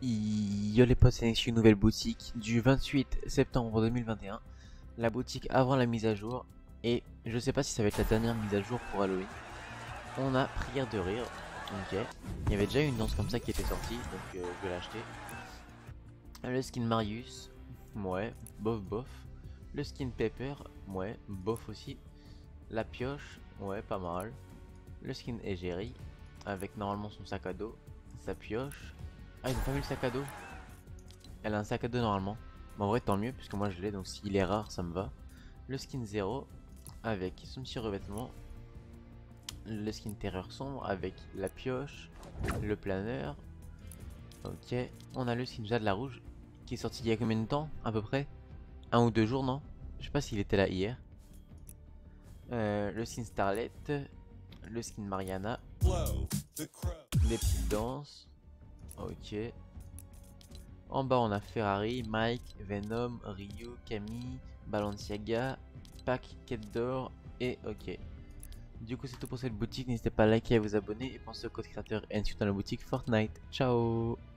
Yo les potes, c'est une nouvelle boutique du 28 septembre 2021. La boutique avant la mise à jour. Et je sais pas si ça va être la dernière mise à jour pour Halloween. On a Prière de Rire. Ok. Il y avait déjà une danse comme ça qui était sortie, donc je vais l'acheter. Le skin Marius. Ouais, bof bof. Le skin Pepper. Ouais, bof aussi. La pioche. Ouais, pas mal. Le skin Égérie. Avec normalement son sac à dos. Sa pioche. Ah, ils ont pas mis le sac à dos. Elle a un sac à dos normalement. Mais en vrai, tant mieux, puisque moi je l'ai, donc s'il est rare, ça me va. Le skin 0 avec son petit revêtement. Le skin terreur sombre avec la pioche, le planeur. Ok, on a le skin Jade la Rouge qui est sorti il y a combien de temps à peu près? Un ou deux jours, non? Je sais pas s'il était là hier. Le skin Starlet, le skin Mariana, les petites danses. Ok. En bas, on a Ferrari, Mike, Venom, Ryu, Camille, Balenciaga, Pac, Quête d'Or et ok. Du coup, c'est tout pour cette boutique. N'hésitez pas à liker et à vous abonner. Et pensez au code créateur N dans la boutique Fortnite. Ciao!